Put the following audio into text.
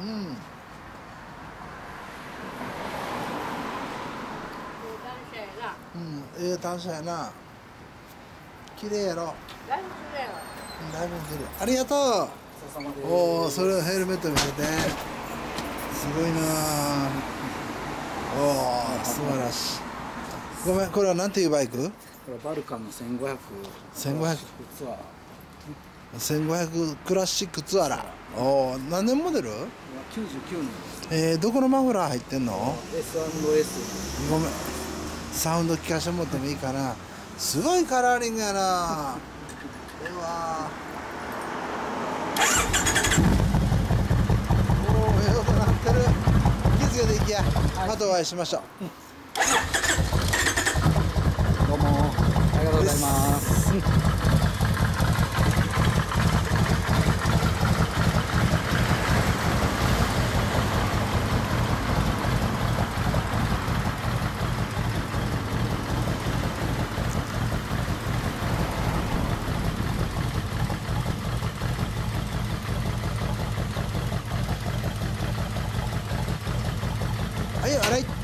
うん。うん、単車やな。綺麗やろ。だいぶ綺麗やろ。だいぶ綺麗。ありがとう。おお、それをヘルメット見せて。すごいな。おお、素晴らしい。ごめん、これはなんていうバイク？これはバルカンの1500。 1500 ツアー。 1500クラシックツアラ。おお、何年モデル ？99年。 どこのマフラー入ってんの？ S&S。 ごめん、サウンド聞かせてもらってもいいかな。すごいカラーリングやな。うわおお、ええ音鳴ってる。気付けていきや、またお会いしましょう。 どうもありがとうございます。 はい、あらい。